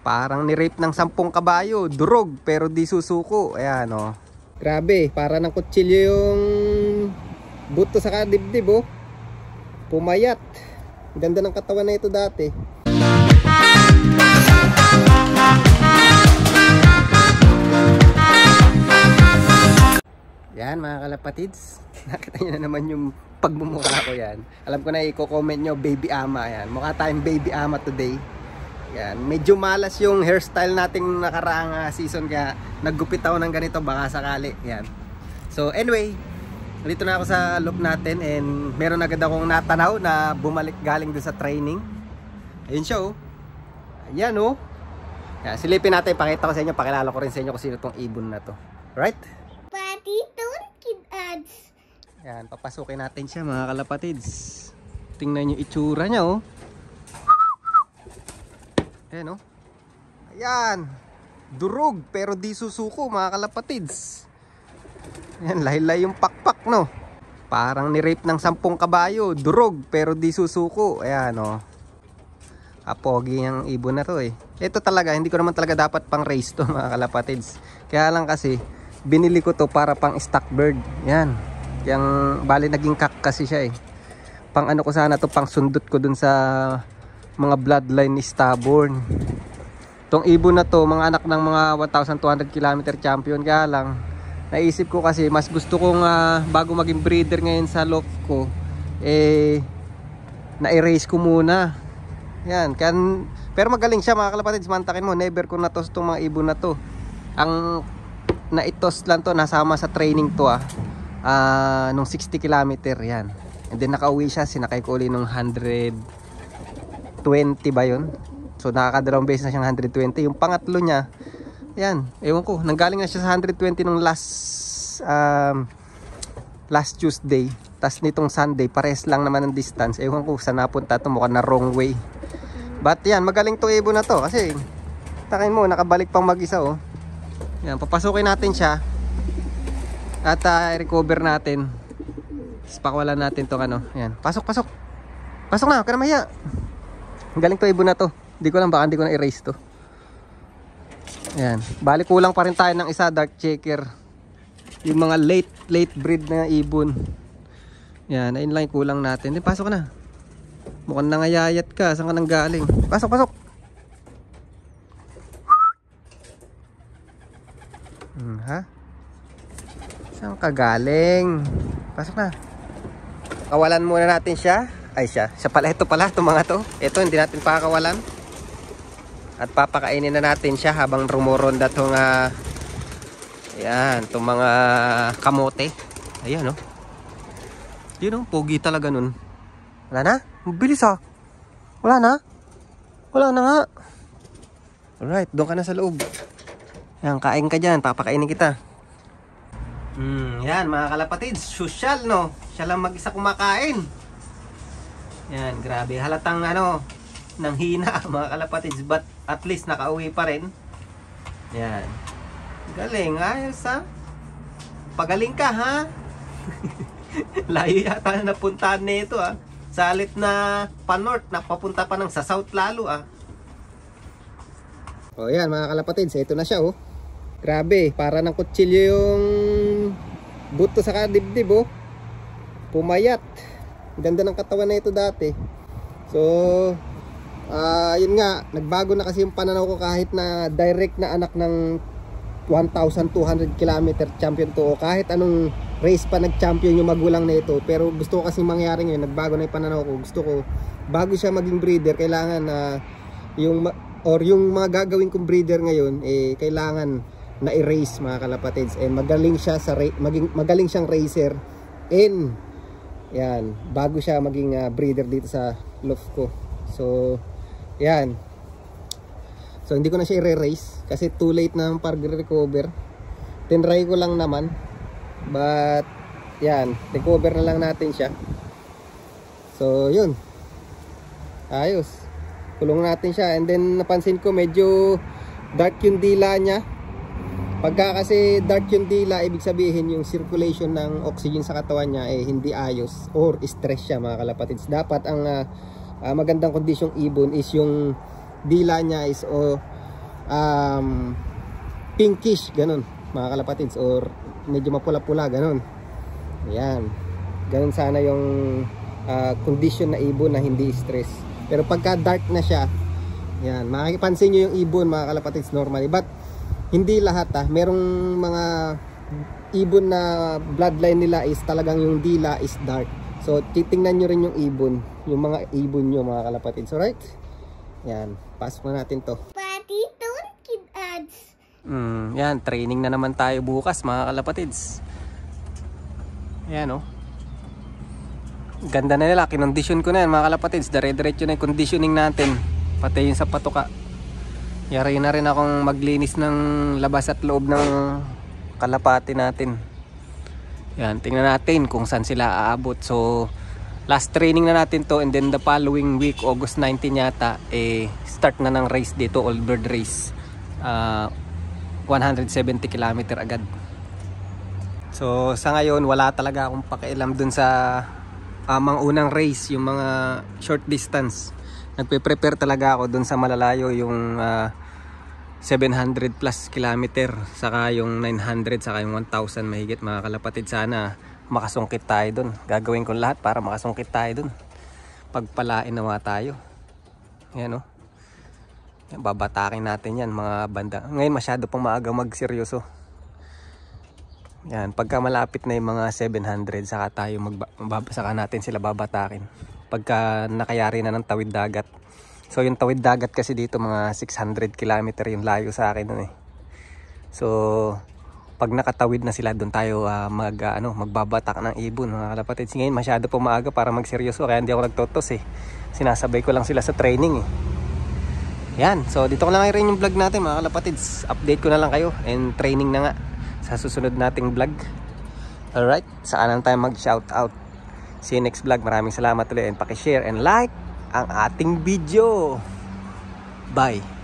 Parang ni-rape ng 10 kabayo. Durog pero di susuko. Ayan oh. Grabe, para ng kutsilyo yung buto sa kadibdib oh. Pumayat. Ganda ng katawan na ito dati. Yan mga kalapatids. Nakita nyo na naman yung pagmumukha ko yan. Alam ko na i-comment nyo baby ama yan. Mukha tayong baby ama today. Yan. Medyo malas yung hairstyle nating nakaraang season. Kaya naggupit ako ng ganito baka sakali. Yan. So anyway, dito na ako sa loop natin. And meron agad akong natanaw na bumalik galing dun sa training. Ayun siya oh. Ayan oh. Yan. Silipin natin. Pakita ko sa inyo. Pakilala ko rin sa inyo kung sino tong ibon na to. Right? Yan, papasukin natin siya mga kalapatids. Tingnan yung itsura niya oh. Ayan oh. Ayan. Durog pero di susuko mga kalapatids. Ayan, lahi-lahi yung pakpak no. Parang ni-rape ng 10 kabayo. Durog pero di susuko. Ayan oh. Kapogi yung ibon na to eh. Ito talaga, hindi ko naman talaga dapat pang race to mga kalapatids. Kaya lang kasi binili ko to para pang stock bird. Yan. Yang bali naging kak kasi siya eh. Pang ano ko sana to, pang sundot ko dun sa mga bloodline ni Stubborn. Tong ibon na to, mga anak ng mga 1,200 km champion. Kaya lang, naisip ko kasi mas gusto kong bago maging breeder ngayon sa loft ko, eh na-erase ko muna. Yan. Pero magaling siya mga kalapatids. Mantakin mo, never ko natos tong mga ibon na to. Ang naitos lang to, nasama sa training to nung 60 km yan. And then nakauwi siya, sinakay ko uli nung 120 ba yun. So nakakadalawang beses na siyang 120. Yung pangatlo niya, yan, ewan ko, nanggaling na siya sa 120 nung last Tuesday. Tas nitong Sunday, pares lang naman ang distance. Ewan ko saan napunta to, mukhang na wrong way. But yan, magaling to ibon na to. Kasi, takin mo, nakabalik pang mag-isa oh. Yan, papasukin natin siya. At i-recover natin. Pakawalan natin tong ano. Yan, pasok. Pasok na, huwag ka na mahiya. Galing to ibon na to. Hindi ko lang, baka hindi ko na erase to. Yan, balik kulang pa rin tayo ng isa, dark checker. Yung mga late breed na ibon. Yan, ayun lang kulang natin. Di, pasok na. Mukhang nangayayat ka. Saan ka nang galing? Pasok. Ha? Saan ka galing? Pasok na. Kawalan muna natin siya. Ay siya pala, ito pala, itong mga to. Ito, hindi natin pakakawalan. At papakainin na natin siya habang rumuronda itong ayan, itong mga kamote. Ayan oh. Yun oh, pogi talaga nun. Wala na? Bilis ah. Wala na nga. Alright, doon ka na sa loob. Yan, kain ka dyan, papakainin kita. Yan mga kalapatids, social no. Siya lang mag-isa kumakain. Yan, grabe, halatang ano, nang hina mga kalapatids, but at least nakauwi pa rin. Yan. Galing, ayos ha. Pagaling ka ha. Layo yata na napuntahan nito ha. Salit na pa-north, napapunta pa ng sa south lalo ah. O yan mga kalapatids, ito na siya oh. Grabe, para ng kutsilyo yung buto sa kadibdib oh. Pumayat. Ganda ng katawan na ito dati. So yun nga, nagbago na kasi yung pananaw ko kahit na direct na anak ng 1,200 km champion to o kahit anong race pa nag-champion yung magulang na ito. Pero gusto ko kasi mangyari ngayon, nagbago na yung pananaw ko. Gusto ko, bago siya maging breeder, kailangan na yung mga gagawin kong breeder ngayon, eh, kailangan na i-race mga kalapatids. And magaling siya sa magaling siyang racer. And yan, bago siya maging breeder dito sa loft ko. So, yan. So, hindi ko na siya i-race kasi too late na ang pag-recover. Tinry ko lang naman. But, yan, recover na lang natin siya. So, yun. Ayos. Kulong natin siya. And then, napansin ko medyo dark yung dila niya. Pagka kasi dark yung dila, ibig sabihin yung circulation ng oxygen sa katawan niya eh hindi ayos or stress siya mga kalapatids. Dapat ang magandang kondisyong ibon is yung dila niya is pinkish, ganun mga kalapatids, or medyo mapula-pula, ganun. Ayan, ganun sana yung condition na ibon na hindi stress. Pero pagka dark na siya, yan, makipansin nyo yung ibon mga kalapatids normally, but hindi lahat merong mga ibon na bloodline nila is talagang yung dila is dark. So titingnan nyo rin yung ibon, yung mga ibon nyo mga kalapatids. Alright, yan, pasok na natin to. Yan, training na naman tayo bukas mga kalapatids. Yan ganda na nila, kinondisyon ko na yan mga kalapatids. Dire-diretso na yung conditioning natin, pati yung sa patuka. Yari na rin akong maglinis ng labas at loob ng kalapati natin. Yan, tingnan natin kung saan sila aabot. So last training na natin to, and then the following week, August 19 yata, start na ng race dito, all bird race. 170 km agad. So sa ngayon wala talaga akong pakialam dun sa mga unang race, yung mga short distance. Nagpe-prepare talaga ako dun sa malalayo, yung 700 plus kilometer, saka yung 900, saka yung 1000 mahigit mga kalapatid. Sana makasungkit tayo dun. Gagawin ko lahat para makasungkit tayo dun. Pagpalain nawa tayo. Yan babatakin natin yan mga banda. Ngayon masyado pang maaga magseryoso. Yan, pagka malapit na yung mga 700, saka tayo saka natin sila babatakin. Pagka nakayari na ng tawid dagat. So yung tawid dagat kasi dito mga 600 km yung layo sa akin nun So pag nakatawid na sila, doon tayo magbabatak ng ibon mga kalapatid. Ngayon masyado pang maaga para magseryoso, kaya hindi ako nagtotos Sinasabay ko lang sila sa training Yan, so dito ko lang rin yung vlog natin mga kalapatids. Update ko na lang kayo, and training na nga sa susunod nating vlog. Alright, saan lang tayo mag shoutout. See you next vlog. Maraming salamat ulit, and pakishare and like ang ating video. Bye.